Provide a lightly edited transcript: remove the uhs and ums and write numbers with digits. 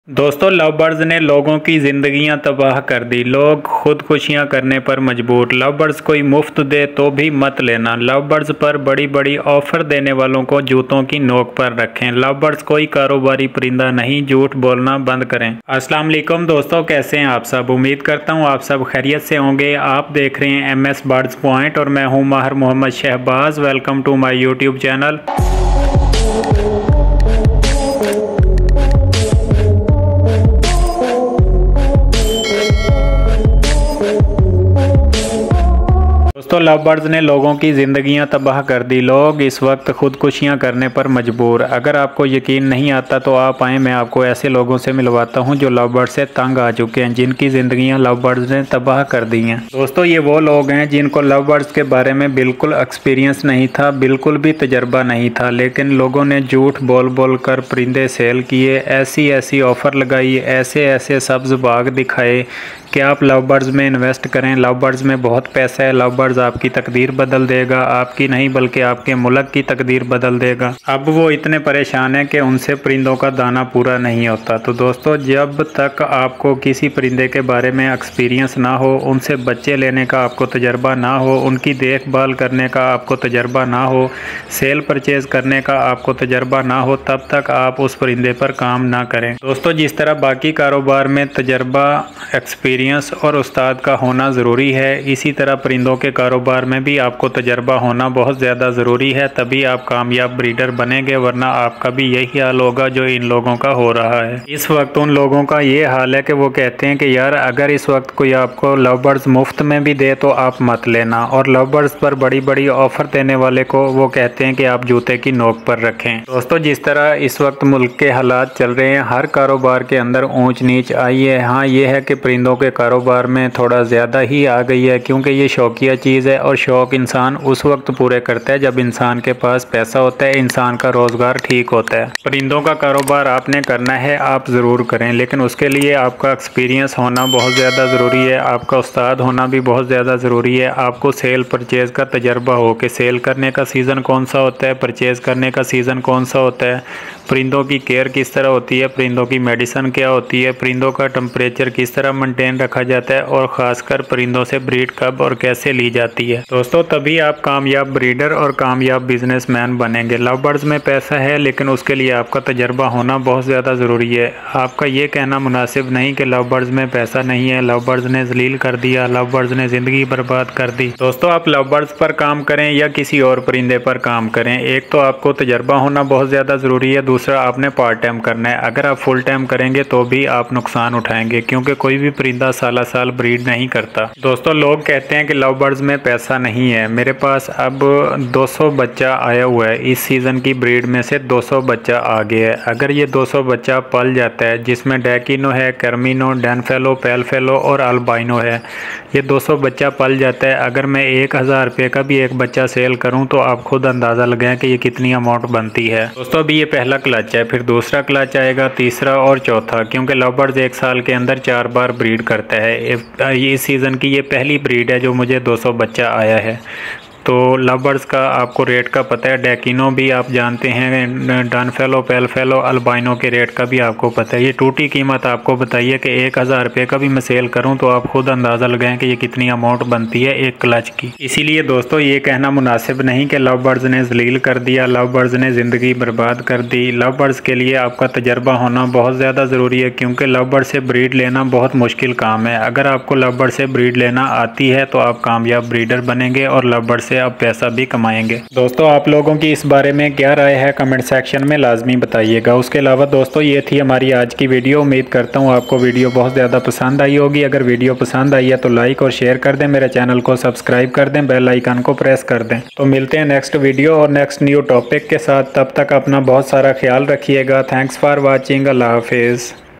दोस्तों, love birds ने लोगों की जिंदगियां तबाह कर दी। लोग खुदकुशियां करने पर मजबूर। लव बर्ड्स कोई मुफ्त दे तो भी मत लेना। लव बर्ड्स पर बड़ी बड़ी ऑफर देने वालों को जूतों की नोक पर रखें। लव बर्ड्स कोई कारोबारी परिंदा नहीं, झूठ बोलना बंद करें। अस्सलाम वालेकुम दोस्तों, कैसे हैं आप सब? उम्मीद करता हूं आप सब खैरियत से होंगे। आप देख रहे हैं MS बर्ड्स पॉइंट और मैं हूं माहिर Mohammad Shahbaz. Welcome to my YouTube channel. दोस्तों, लव बर्ड्स ने लोगों की ज़िंदगियां तबाह कर दी। लोग इस वक्त खुदकुशियां करने पर मजबूर। अगर आपको यकीन नहीं आता तो आप आएँ, मैं आपको ऐसे लोगों से मिलवाता हूं जो लव बर्ड से तंग आ चुके हैं, जिनकी ज़िंदगियां लव बर्ड्स ने तबाह कर दी हैं। दोस्तों, ये वो लोग हैं जिनको लव बर्ड्स के बारे में बिल्कुल एक्सपीरियंस नहीं था, बिल्कुल भी तजर्बा नहीं था, लेकिन लोगों ने झूठ बोल बोल कर परिंदे सेल किए, ऐसी ऐसी ऑफ़र लगाई, ऐसे ऐसे सब्ज़ बाग दिखाए कि आप लव बर्ड्स में इन्वेस्ट करें। लव बर्ड्स में बहुत पैसा है। लव बर्ड्स आपकी तकदीर बदल देगा, आपकी नहीं बल्कि आपके मुल्क की तकदीर बदल देगा। अब वो इतने परेशान हैं कि उनसे परिंदों का दाना पूरा नहीं होता। तो दोस्तों, जब तक आपको किसी परिंदे के बारे में एक्सपीरियंस ना हो, उनसे बच्चे लेने का आपको तजर्बा ना हो, उनकी देखभाल करने का आपको तजर्बा ना हो, सेल परचेज़ करने का आपको तजर्बा ना हो, तब तक आप उस परिंदे पर काम ना करें। दोस्तों, जिस तरह बाकी कारोबार में तजर्बा, एक्सपीरियंस और उस्ताद का होना ज़रूरी है, इसी तरह परिंदों के कारोबार में भी आपको तजर्बा होना बहुत ज़्यादा ज़रूरी है। तभी आप कामयाब ब्रीडर बनेंगे, वरना आपका भी यही हाल होगा जो इन लोगों का हो रहा है। इस वक्त उन लोगों का ये हाल है कि वो कहते हैं कि यार, अगर इस वक्त कोई आपको लव बर्ड्स मुफ्त में भी दे तो आप मत लेना, और लव बर्ड्स पर बड़ी बड़ी ऑफ़र देने वाले को वो कहते हैं कि आप जूते की नोक पर रखें। दोस्तों, जिस तरह इस वक्त मुल्क के हालात चल रहे हैं, हर कारोबार के अंदर ऊंच नीच आई है। हाँ, ये है कि परिंदों के कारोबार में थोड़ा ज़्यादा ही आ गई है, क्योंकि ये शौकिया चीज़ है और शौक़ इंसान उस वक्त पूरे करता है जब इंसान के पास पैसा होता है, इंसान का रोज़गार ठीक होता है। परिंदों का कारोबार आपने करना है, आप ज़रूर करें, लेकिन उसके लिए आपका एक्सपीरियंस होना बहुत ज़्यादा ज़रूरी है, आपका उस्ताद होना भी बहुत ज़्यादा ज़रूरी है। आपको सेल परचेज़ का तजर्बा हो कि सेल करने का सीज़न कौन सा होता है, परचेज़ करने का सीज़न कौन सा होता है, परिंदों की केयर किस तरह होती है, परिंदों की मेडिसिन क्या होती है, परिंदों का टेम्परेचर किस तरह मेंटेन रखा जाता है, और ख़ासकर परिंदों से ब्रीड कब और कैसे ली जाती है। दोस्तों, तभी आप कामयाब ब्रीडर और कामयाब बिजनेसमैन बनेंगे। लव बर्ड्स में पैसा है, लेकिन उसके लिए आपका तजर्बा होना बहुत ज़्यादा ज़रूरी है। आपका ये कहना मुनासिब नहीं कि लव बर्ड्स में पैसा नहीं है, लव बर्ड्स ने जलील कर दिया, लव बर्ड्स ने ज़िंदगी बर्बाद कर दी। दोस्तों, आप लव बर्ड्स पर काम करें या किसी और परिंदे पर काम करें, एक तो आपको तजर्बा होना बहुत ज़्यादा ज़रूरी है, दूसरा आपने पार्ट टाइम करना है। अगर आप फुल टाइम करेंगे तो भी आप नुकसान उठाएंगे, क्योंकि कोई भी परिंदा साला साल ब्रीड नहीं करता। दोस्तों, लोग कहते हैं कि लव बर्ड्स में पैसा नहीं है। मेरे पास अब 200 बच्चा आया हुआ है, इस सीज़न की ब्रीड में से 200 बच्चा आ गया है। अगर ये 200 बच्चा पल जाता है, जिसमें डैकिनो है, कर्मिनो, डैनफेलो, पेलफेलो और अल्बाइनो है, ये 200 बच्चा पल जाता है। अगर मैं 1000 रुपये का भी एक बच्चा सेल करूं तो आप खुद अंदाज़ा लगाएं कि ये कितनी अमाउंट बनती है। दोस्तों, अभी ये पहला क्लच है, फिर दूसरा क्लच आएगा, तीसरा और चौथा, क्योंकि लव बर्ड्स 1 साल के अंदर 4 बार ब्रीड करता है। इस सीज़न की ये पहली ब्रीड है जो मुझे 200 बच्चा आया है। तो लव बर्ड्स का आपको रेट का पता है, डैकिनो भी आप जानते हैं, डनफेलो, पेलफेलो, अल्बाइनो के रेट का भी आपको पता है। ये टूटी कीमत आपको बताइए कि 1000 रुपये का भी मैं सेल करूं तो आप खुद अंदाज़ा लगाएं कि ये कितनी अमाउंट बनती है एक क्लच की। इसीलिए दोस्तों, ये कहना मुनासिब नहीं कि लव बर्ड्स ने जलील कर दिया, लव बर्ड्स ने ज़िंदगी बर्बाद कर दी। लव बर्ड्स के लिए आपका तजर्बा होना बहुत ज़्यादा ज़रूरी है, क्योंकि लव बर्ड से ब्रीड लेना बहुत मुश्किल काम है। अगर आपको लव बर्ड से ब्रीड लेना आती है तो आप कामयाब ब्रीडर बनेंगे और लव बर्ड से आप पैसा भी कमाएंगे। दोस्तों, आप लोगों की इस बारे में क्या राय है, कमेंट सेक्शन में लाजमी बताइएगा। उसके अलावा दोस्तों, ये थी हमारी आज की वीडियो। उम्मीद करता हूँ आपको वीडियो बहुत ज़्यादा पसंद आई होगी। अगर वीडियो पसंद आई है तो लाइक और शेयर कर दें, मेरे चैनल को सब्सक्राइब कर दें, बेल आइकन को प्रेस कर दें। तो मिलते हैं नेक्स्ट वीडियो और नेक्स्ट न्यू टॉपिक के साथ। तब तक अपना बहुत सारा ख्याल रखिएगा। Thanks for watching. अल्लाह हाफिज़।